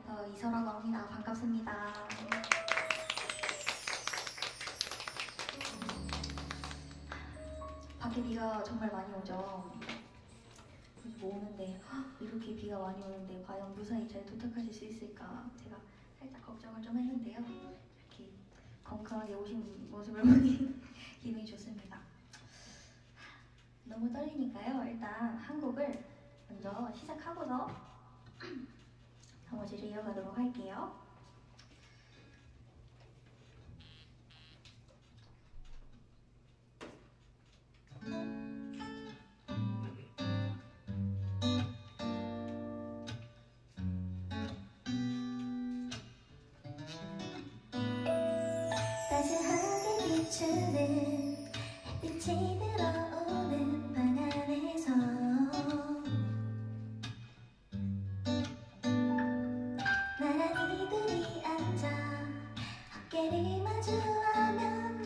이서라고 합니다. 반갑습니다. 밖에 비가 정말 많이 오죠. 뭐 오는데 이렇게 비가 많이 오는데 과연 무사히 잘 도착하실 수 있을까 제가 살짝 걱정을 좀 했는데요. 이렇게 건강하게 오신 모습을 보니 기분이 좋습니다. 너무 떨리니까요. 일단 한 곡을 먼저 시작하고서 나머지를 이어가도록 할게요. 따스하게 비추는 햇빛이 들어오는 방 안에서 나란히 둘이 앉아 어깨를 마주하면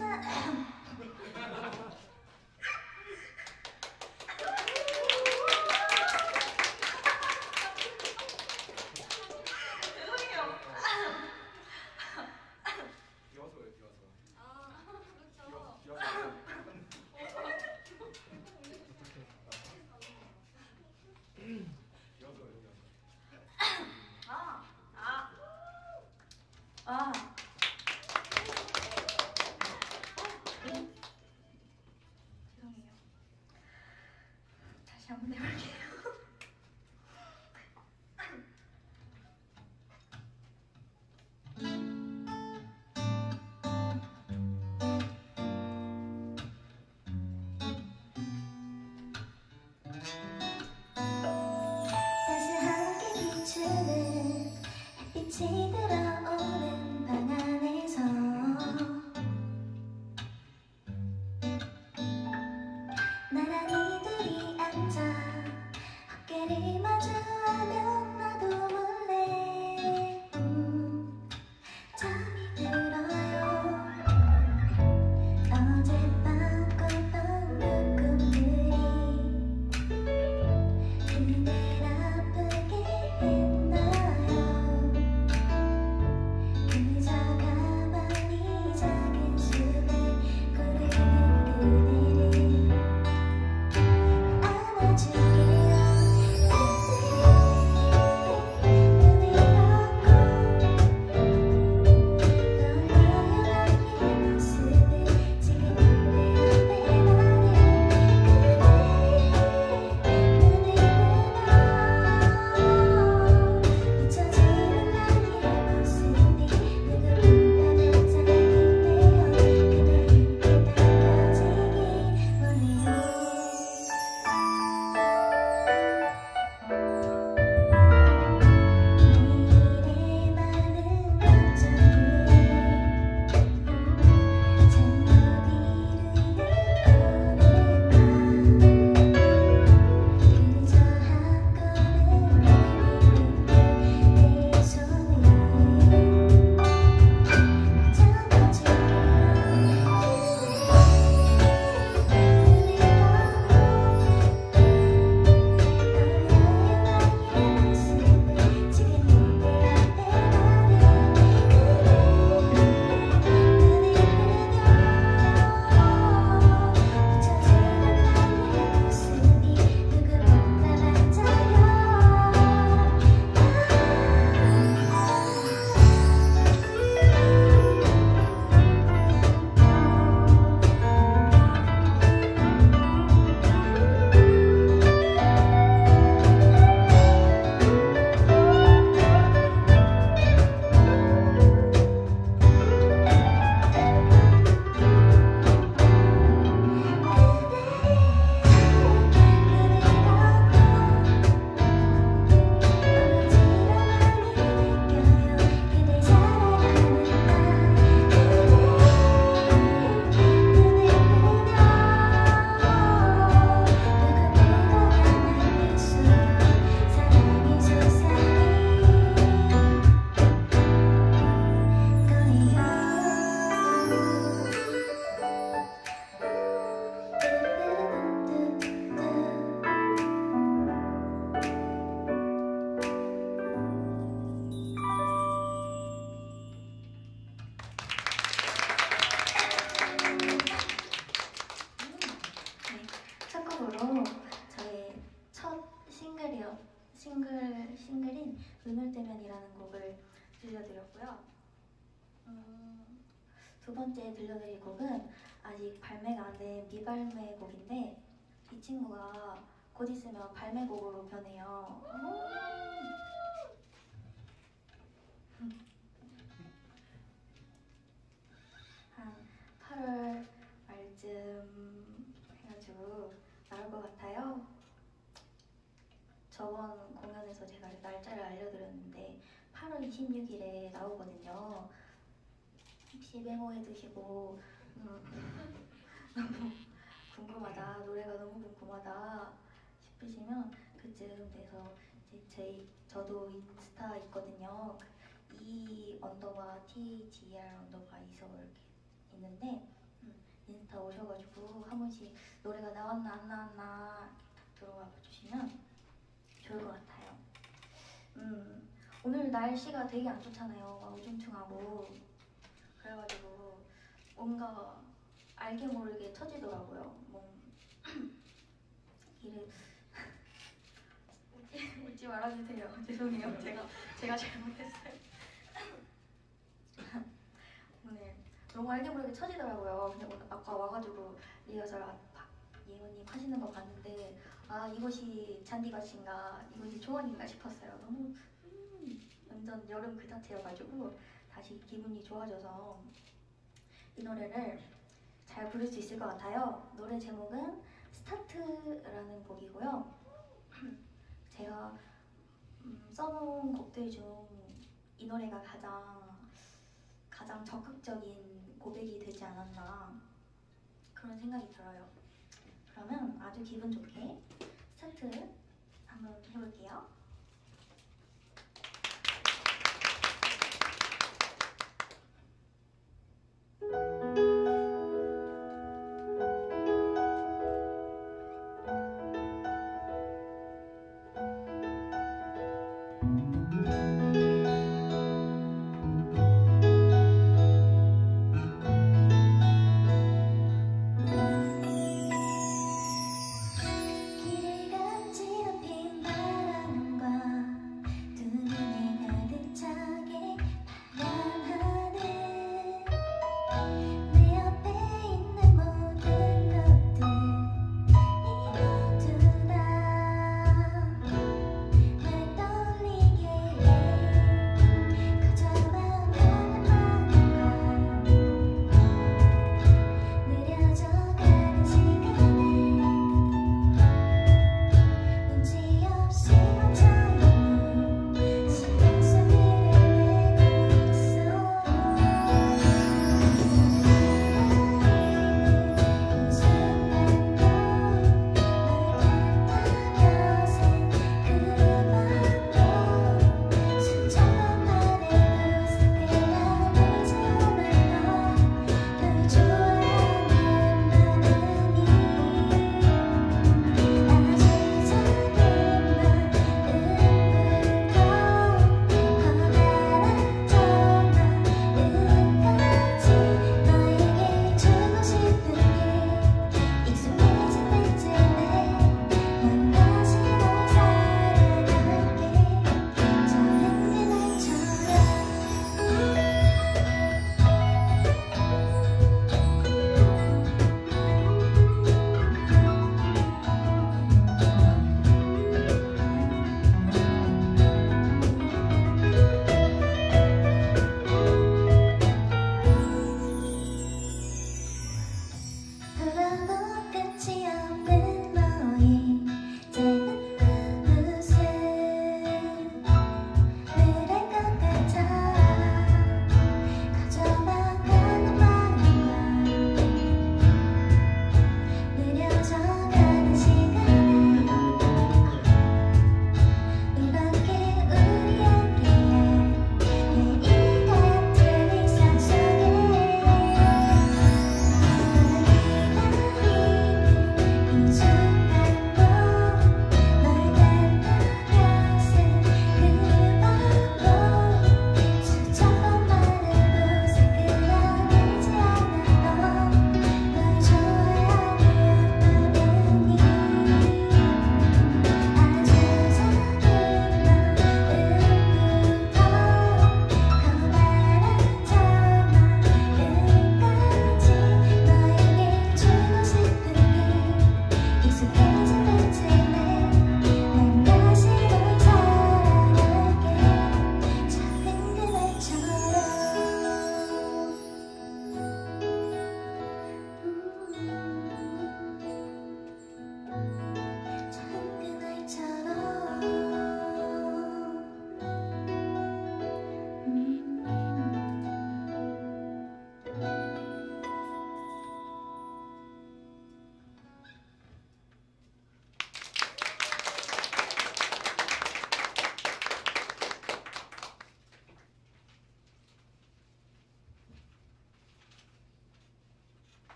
라는 곡을 들려드렸고요. 두 번째 들려드릴 곡은 아직 발매가 안 된 미발매 곡인데 이 친구가 곧 있으면 발매곡으로 변해요. 한 8월 말쯤 해가지고 나올 것 같아요. 저번 공연에서 제가 날짜를 알려드렸는데 8월 26일에 나오거든요. 혹시 메모해 두시고 너무 궁금하다, 노래가 너무 궁금하다 싶으시면 그쯤 돼서 이제 저도 인스타 있거든요. E_THER_이서 이렇게 있는데 인스타 오셔가지고 한 번씩 노래가 나왔나 안 나왔나 들어와 주시면 좋을 것 같아요. 오늘 날씨가 되게 안 좋잖아요. 막 우중충하고 그래가지고 뭔가 알게 모르게 처지더라고요. 이를 웃지 말아주세요. 죄송해요. 제가 잘못했어요. 오늘 너무 알게 모르게 처지더라고요. 근데 오늘 아까 와가지고 리허설 예원님 하시는 거 봤는데 아 이것이 잔디밭인가 이것이 초원인가 싶었어요. 너무 완전 여름 그 자체여가지고 다시 기분이 좋아져서 이 노래를 잘 부를 수 있을 것 같아요. 노래 제목은 스타트라는 곡이고요. 제가 써놓은 곡들 중 이 노래가 가장 적극적인 고백이 되지 않았나 그런 생각이 들어요. 그러면 아주 기분 좋게 스타트 한번 해볼게요. 길을 간지럽힌 바람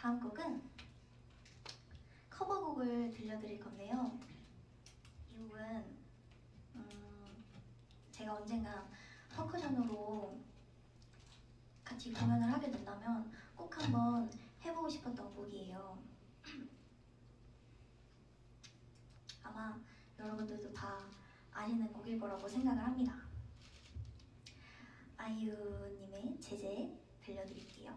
다음 곡은 커버곡을 들려드릴 건데요. 이 곡은 제가 언젠가 퍼커션으로 같이 공연을 하게 된다면 꼭 한번 해보고 싶었던 곡이에요. 아마 여러분들도 다 아시는 곡일 거라고 생각을 합니다. 아이유님의 제재 들려드릴게요.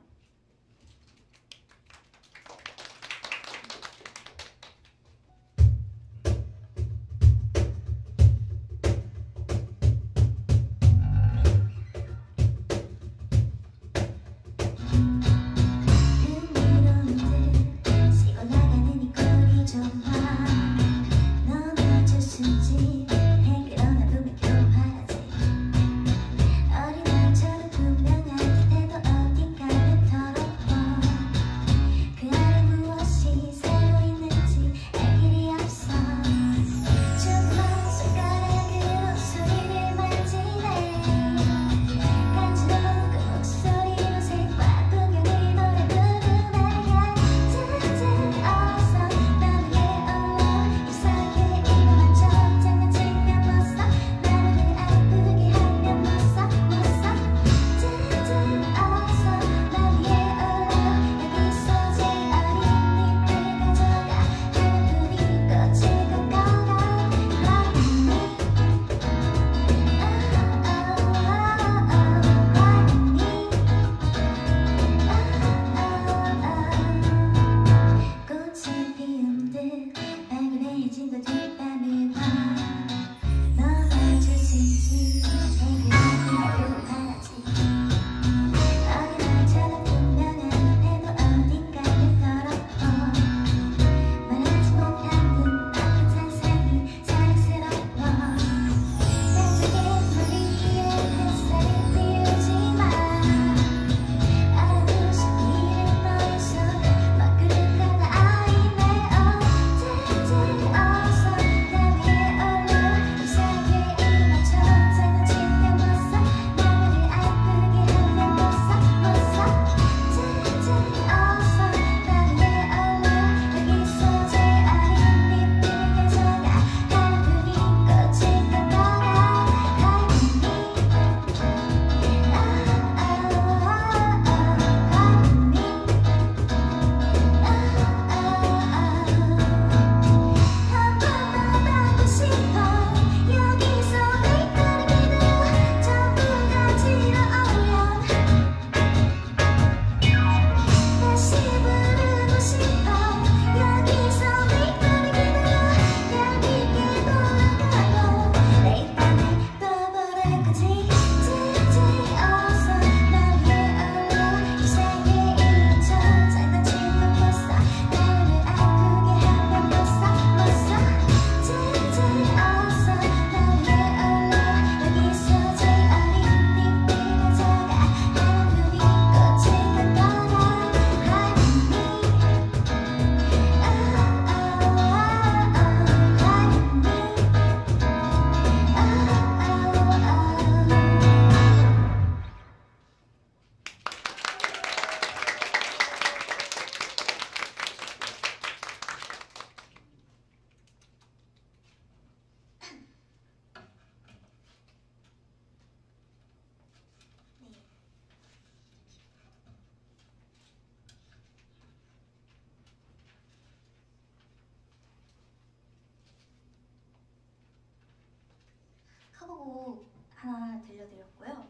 커버곡 하나 들려드렸고요.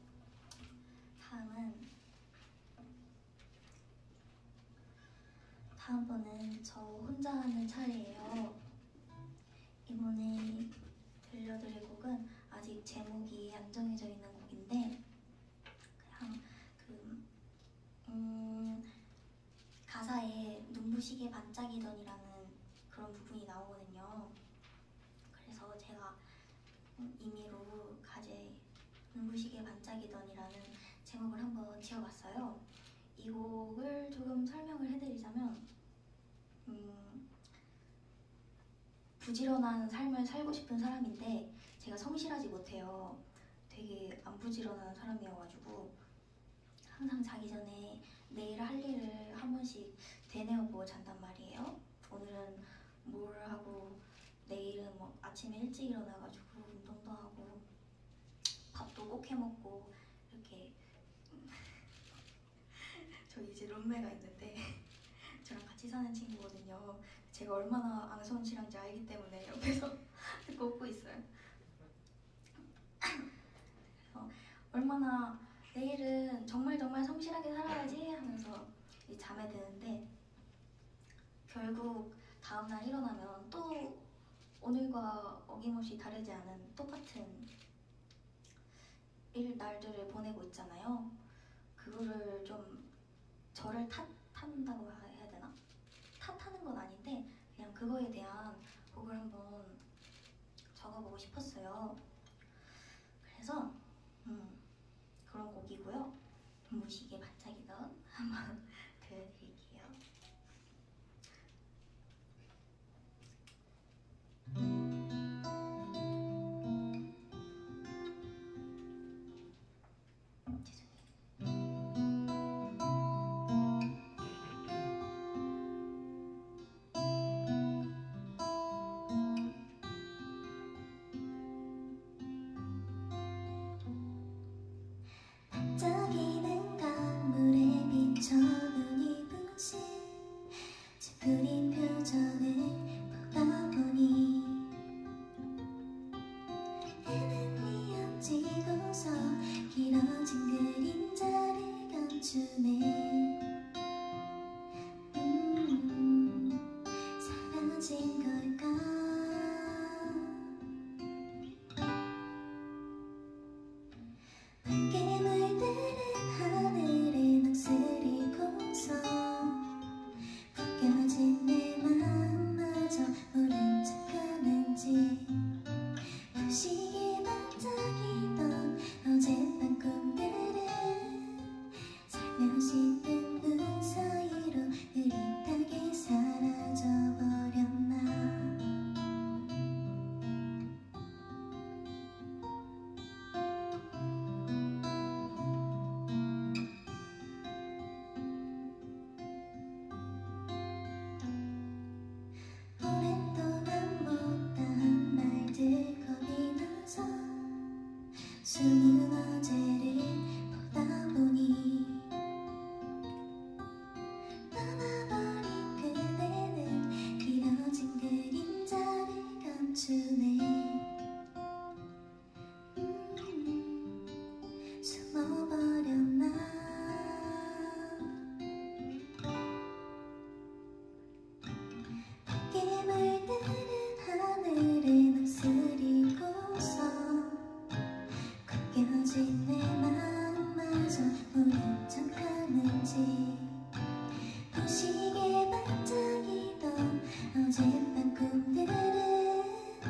다음번은 저 혼자 하는 차례예요. 이번에 들려드릴 곡은 아직 제목이 안 정해져 있는 곡인데 그냥 가사에 눈부시게 반짝이던이라는 그런 부분이 나오거든요. 그래서 제가 임의로 가제 눈부시게 반짝이던이라는 제목을 한번 지어봤어요. 이 곡을 조금 설명을 해드리자면 부지런한 삶을 살고 싶은 사람인데 제가 성실하지 못해요. 되게 안 부지런한 사람이어가지고 항상 자기 전에 내일 할 일을 한 번씩 되뇌어보고 잔단 말이에요. 오늘은 뭘 하고 내일은 뭐 아침에 일찍 일어나가지고 운동도 하고 밥도 꼭 해먹고 이렇게 저 이제 룸메가 있는데 저랑 같이 사는 친구거든요. 제가 얼마나 앙성실한지 알기 때문에 옆에서 듣고 웃고 있어요. 그래서 얼마나 내일은 정말 성실하게 살아야지 하면서 잠에 드는데 결국 다음날 일어나면 또 오늘과 어김없이 다르지 않은 똑같은 날들을 보내고 있잖아요. 그거를 좀 저를 탓한다고 해야 되나? 탓하는 건 아닌데 그냥 그거에 대한 곡을 한번 적어보고 싶었어요. 그래서 그런 곡이고요. 무시개 반짝이던 한번 들려드릴게요. 반짝이는 강물에 비쳐 눈이 부신 찌푸린 표정을 보다 보니 해는 뉘어지고서 길어진 그림자를 감추네. 사라진 걸까? 밝게 물드는 하늘의 넋을 잃고서 벗겨진 내 마음마저 모른 척하는지 부시게 반짝이던 어젯밤 꿈들은 살며시 뜬 눈 사이로 흐릿하게 사라져버렸나. 오랫동안 못다한 말들 겁이 나서 숨은 어제를 보다 보니 떠나버린 그대는 길어진 그림자를 감추네. 숨어버렸나. 밝게 물드는 하늘의 넋을 잃고서 걷겨진 내 마음마저 모른 척하는지 부시게 반짝이던 어젯밤 꿈들은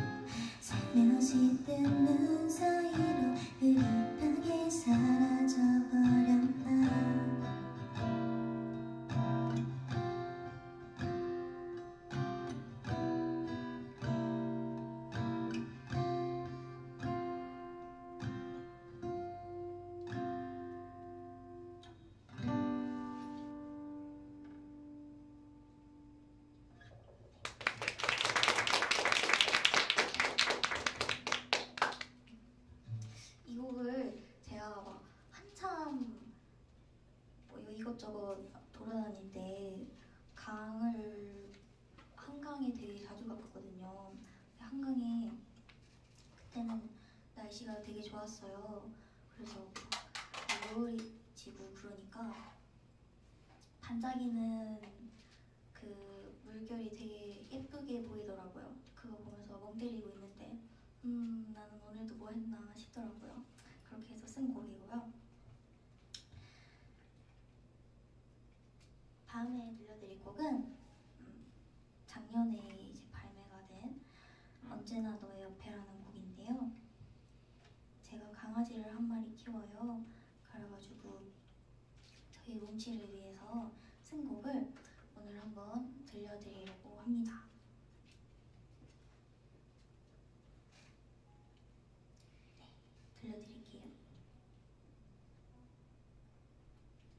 살며시 뜬 눈 사이로 흐릿하게 사라져버렸나. 이 곡을 제가 막 한참 뭐 이것저것 돌아다닐 때 한강에 되게 자주 갔거든요. 한강에 그때는 날씨가 되게 좋았어요. 그래서 노을이 지고 그러니까 반짝이는 그 물결이 되게 예쁘게 보이더라고요. 그거 보면서 멍 때리고 있는데 나는 오늘도 뭐 했나 싶더라고요. 그렇게 해서 쓴 곡이고요. 다음에 들려드릴 곡은 작년에 이제 발매가 된 언제나 너의 옆에라는 곡인데요. 제가 강아지를 한 마리 키워요. 그래가지고 저희 뭉치를 위해서 쓴 곡을 오늘 한번 들려드리려고 합니다. 네, 들려드릴게요.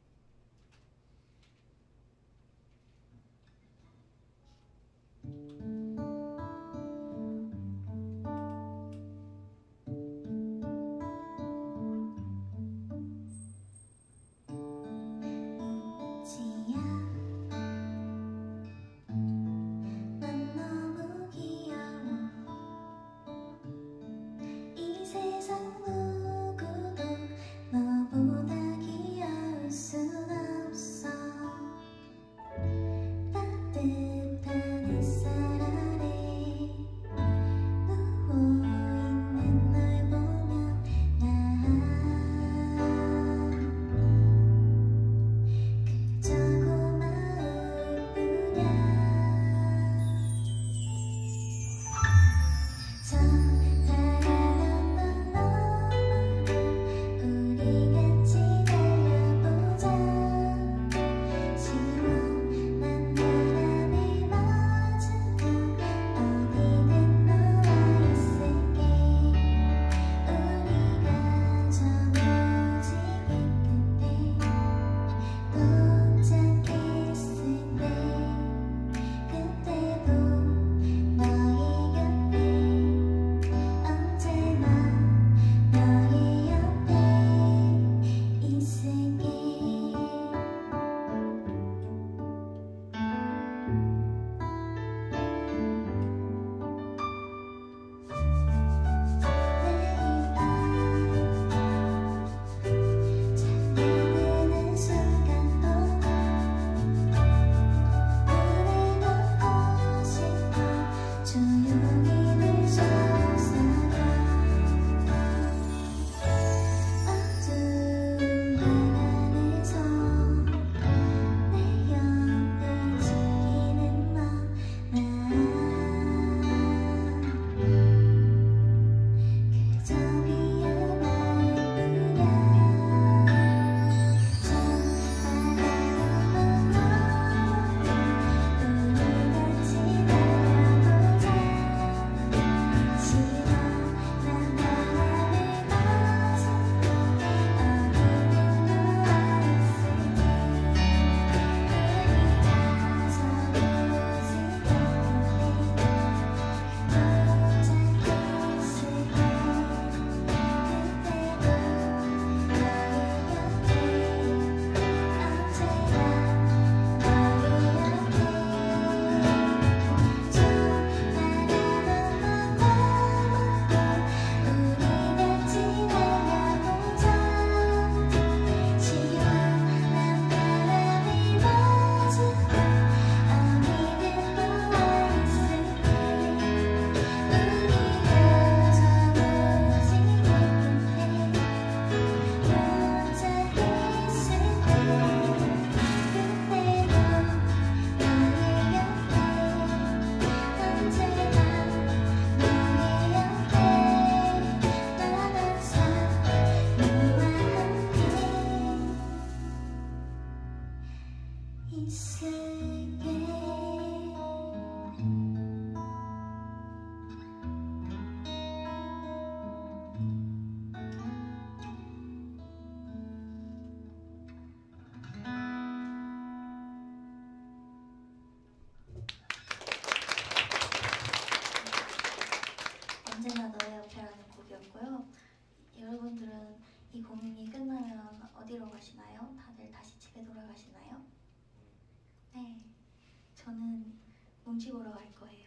그러면 이 공연이 끝나면 어디로 가시나요? 다들 다시 집에 돌아가시나요? 네, 저는 뭉치 보러 갈 거예요.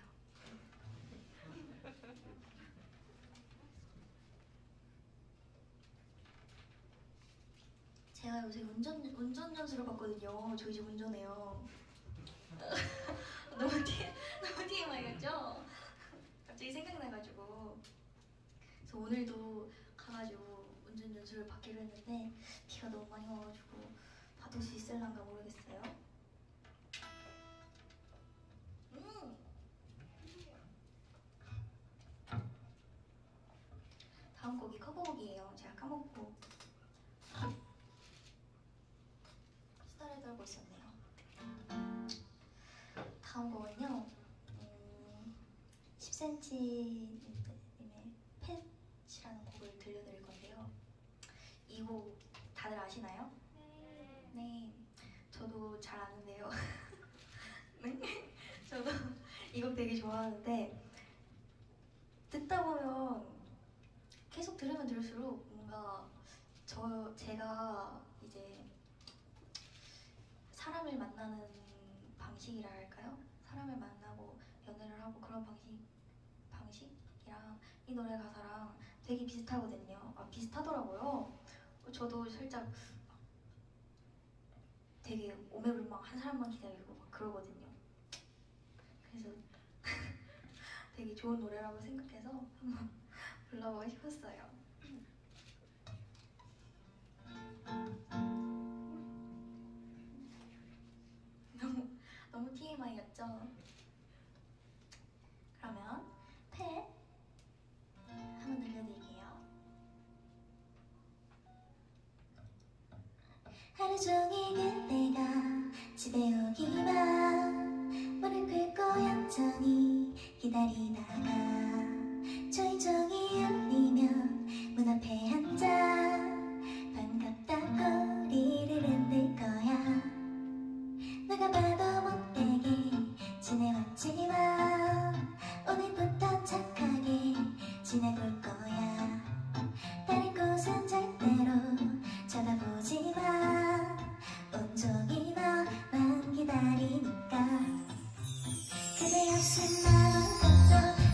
제가 요새 운전 연수를 받거든요. 저 이제 운전해요. 너무 TMI였죠? 갑자기 생각나가지고. 그래서 오늘도 가가지고 운전 연수를 받기로 했는데 비가 너무 많이 와가지고 받을 수 있을란가 모르겠어요. 다음 곡이 커버곡이에요. 제가 까먹고 수다를 떨고 있었네요. 다음 곡은요, 10cm님의 펫이라는 곡을 들려드릴 건데요. 이 곡 다들 아시나요? 네, 저도 잘 아는데요. 네? 저도 이 곡 되게 좋아하는데 듣다 보면 계속 들으면 들을수록 뭔가 제가 이제 사람을 만나는 방식이라 할까요? 사람을 만나고 연애를 하고 그런 방식이랑 이 노래 가사랑 되게 비슷하거든요. 아, 비슷하더라고요. 저도 살짝 되게 오매불망 한 사람만 기다리고 막 그러거든요. 그래서 되게 좋은 노래라고 생각해서 한번 불러보고 싶었어요. 너무 TMI였죠? 그러면 펫 한번 들려드릴게요. 하루 종일 그대가 집에 오기만 문을 긁고 얌전히 기다리다가 조이종이 울리면 문 앞에 앉아 반갑다고 꼬리를 흔들 거야. 누가 봐도 못되게 지내왔지만 오늘부터 착하게 지내볼 거야. 다른 곳은 절대로 쳐다보지 마. 온종일 너만 기다리니까. 그대 없인 난 아무것도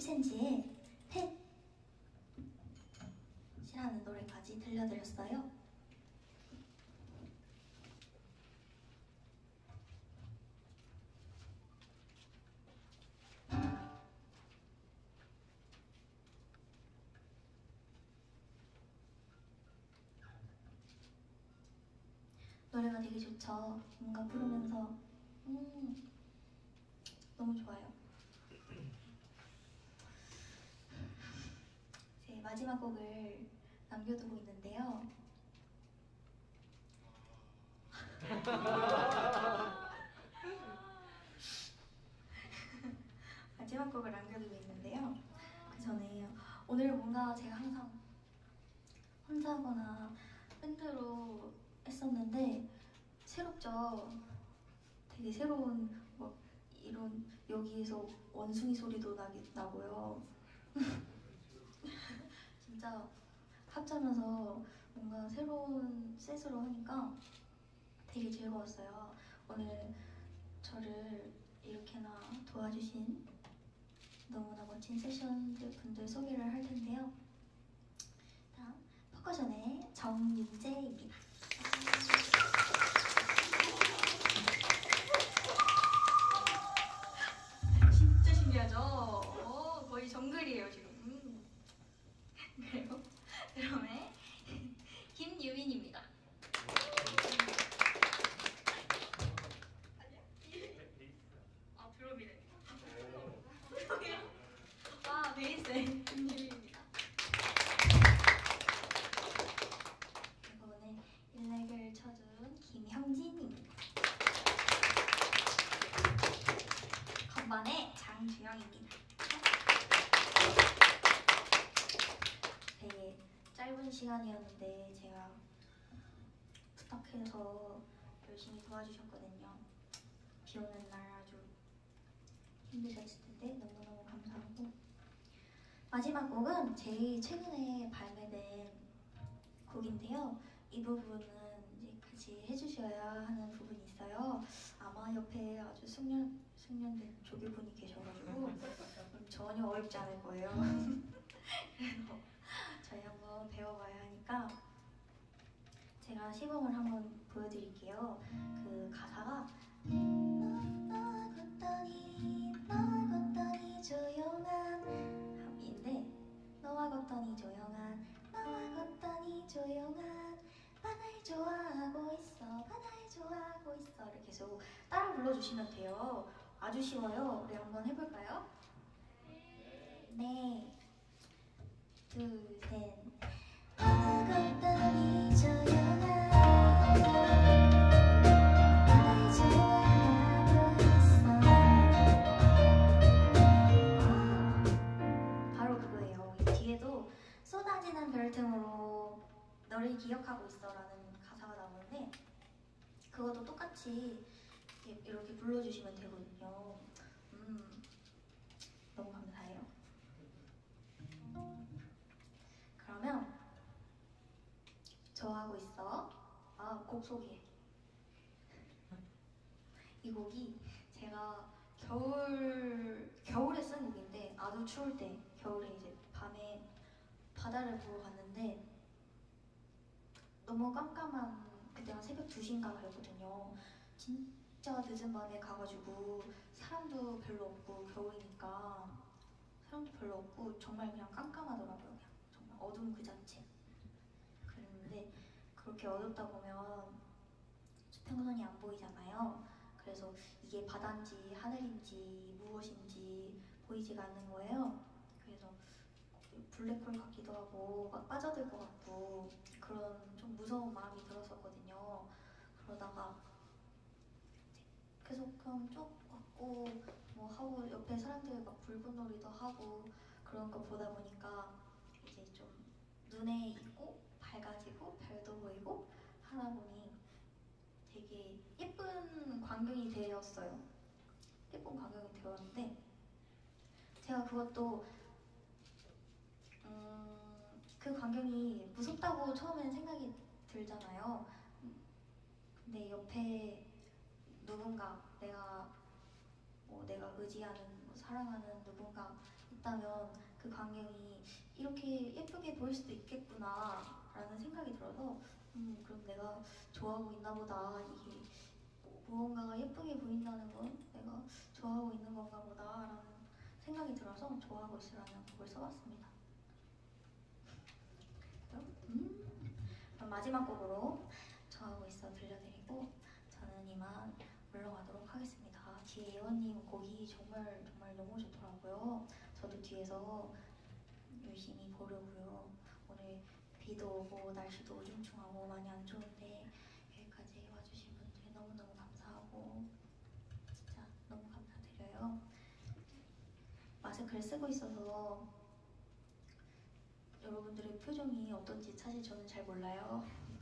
피센지의 펫이라는 노래까지 들려드렸어요. 노래가 되게 좋죠. 뭔가 부르면서 너무 좋아요. 제 마지막 곡을 남겨두고 있는데요. 마지막 곡을 남겨두고 있는데요. 그 전에 오늘 뭔가 제가 항상 혼자 하거나 밴드로 했었는데 새롭죠. 되게 새로운 막 이런 여기에서 원숭이 소리도 나고요. 진짜 합치면서 뭔가 새로운 셋으로 하니까 되게 즐거웠어요. 오늘 저를 이렇게나 도와주신 너무나 멋진 세션들 분들 소개를 할 텐데요. 다음 퍼커션의 정윤재입니다. 진짜 신기하죠? 거의 정글이에요 지금. 그리고 드럼의 김유민입니다. 아 드럼이네. 아 베이스의 김유민입니다. 그리고 오늘 일렉을 쳐준 김형진입니다. 건반의 장주영입니다. 되게 짧은 시간이었는데 제가 부탁해서 열심히 도와주셨거든요. 비 오는 날 아주 힘드셨을 텐데 너무너무 감사하고, 마지막 곡은 제일 최근에 발매된 곡인데요. 이 부분은 이제 같이 해주셔야 하는 부분이 있어요. 아마 옆에 아주 숙련된 조교분이 계셔가지고 전혀 어렵지 않을 거예요. 그래서 저희 한번 배워봐야 하니까 제가 시범을 한번 보여드릴게요. 그 가사가 너와 걷더니 조용한 인데, 너와 걷더니 조용한, 너와 걷더니 조용한, 바다를 좋아하고 있어, 바다를 좋아하고 있어. 이렇게 계속 따라 불러주시면 돼요. 아주 쉬워요. 우리 한번 해볼까요? 네. 둘, 셋. 너와 걷더니 조용한, 바다를 좋아하고 있어. 바로 그거예요. 이 뒤에도 쏟아지는 별 틈으로 너를 기억하고 있어라는 가사가 나오는데, 그것도 똑같이 이렇게 불러주시면 되거든요. 너무 감사해요. 그러면 좋아하고 있어. 곡 소개. 이 곡이 제가 겨울에 쓴 곡인데, 아주 추울 때, 겨울에 이제 밤에 바다를 보러 갔는데 너무 깜깜한, 그때가 새벽 2시인가 그랬거든요. 진짜 늦은 밤에 가가지고 사람도 별로 없고, 겨울이니까 사람도 별로 없고 정말 그냥 깜깜하더라고요. 그냥 정말 어둠 그 자체. 그랬는데 그렇게 어둡다 보면 수평선이 안 보이잖아요. 그래서 이게 바다인지 하늘인지 무엇인지 보이지가 않는 거예요. 그래서 블랙홀 같기도 하고 막 빠져들 것 같고 그런 좀 무서운 마음이 들었었거든요. 그러다가 계속 그냥 쭉 왔고 뭐 하고, 옆에 사람들 막 불꽃놀이도 하고 그런 거 보다 보니까 이제 좀 눈에 익고 밝아지고 별도 보이고 하다 보니 되게 예쁜 광경이 되었어요. 예쁜 광경이 되었는데, 제가 그것도 그 광경이 무섭다고 처음엔 생각이 들잖아요. 근데 옆에 누군가, 내가 의지하는, 사랑하는 누군가 봤다면 그 광경이 이렇게 예쁘게 보일 수도 있겠구나 라는 생각이 들어서 그럼 내가 좋아하고 있나 보다. 이게 무언가가 예쁘게 보인다는 건 내가 좋아하고 있는 건가 보다 라는 생각이 들어서 좋아하고 있어라는 곡을 써봤습니다. 그럼 마지막 곡으로 좋아하고 있어 들려드리고 저는 이만 물러가도록 하겠습니다. 뒤에 예원님 곡이 정말 너무 좋더라고요. 저도 뒤에서 열심히 보려고요. 오늘 비도 오고 날씨도 우중충하고 많이 안 좋은데 여기까지 와주신 분들 너무너무 감사하고 진짜 너무 감사드려요. 마스크를 쓰고 있어서 여러분들의 표정이 어떤지 사실 저는 잘 몰라요.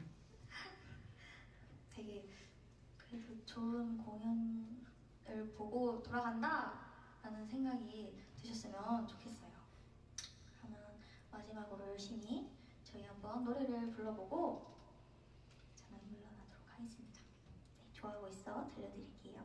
되게 그래도 좋은 공연을 보고 돌아간다 라는 생각이 드셨으면 좋겠어요. 그러면 마지막으로 열심히 저희 한번 노래를 불러보고 저는 물러나도록 하겠습니다. 네, 좋아하고 있어 들려드릴게요.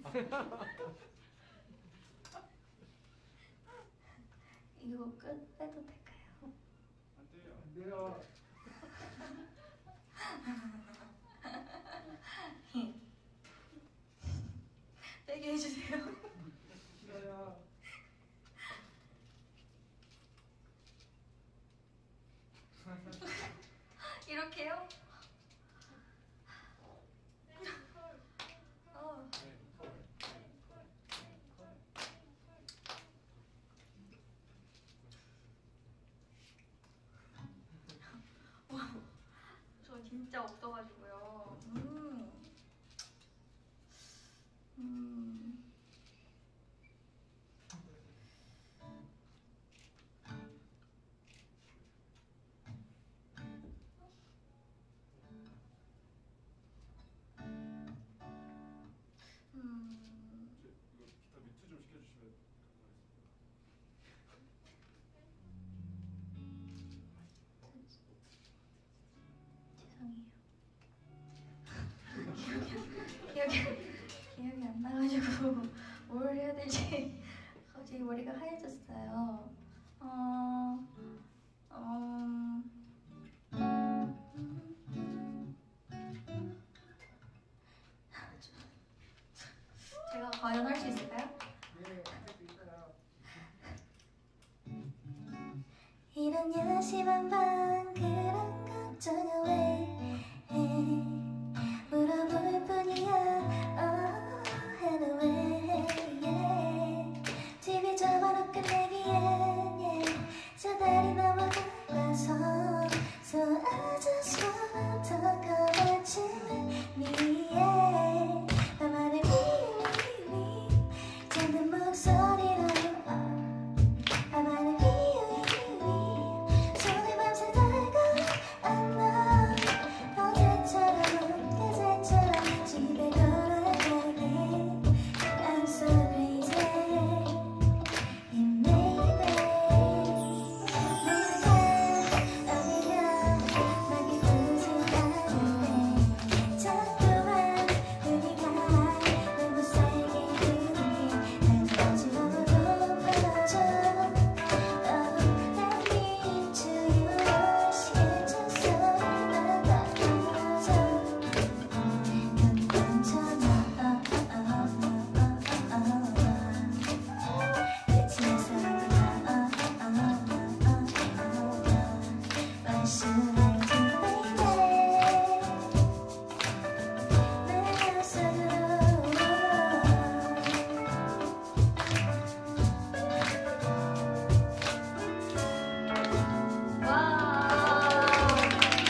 이거 끝 빼도 될까요? 안 돼요. 빼게 해주세요. 싫어요. 이렇게요? 저 진짜 없어가지고요. 이거 기타 뮤트 좀 시켜주시면 죄송해요. 기억이 안 나가지고 뭘 해야 될지 갑자기 머리가 하얘졌어요. 제가 과연 할 수 있을까요? 네, 할 수 있어요. 이런 야심한 밤 그런 걱정을 왜 해 물어볼 뿐이야 anyway yeah. TV 접어놓고 끝내기엔 저 달이 너무 밝아서 So I just wanna talk about you 위에 나만의 위위 잠든 목소리로 나만의 위위 손을 밤새 달고 안나 어제처럼 그제처럼 집에 돌아가게 I'm so crazy And maybe 내가 아니면 나게 두지 않는데 자꾸만 우리가 너무 세게 부는 게 날 어지러워 높아져 난 미쳐요 시계쳐서 나가서 넌 괜찮아 끝이 나서 말씀해 줘 baby 내 맘속으로 와.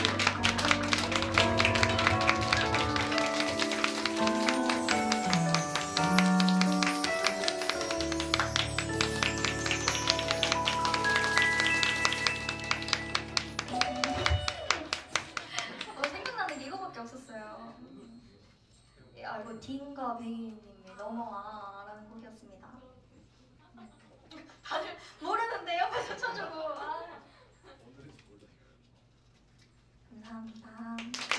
생각나는 게 이거밖에 없었어요. 이거 딘과 베이님의 넘어와라는 곡이었습니다. 다들 모르는데 옆에서 쳐주고. 오늘은 몰라요. 감사합니다.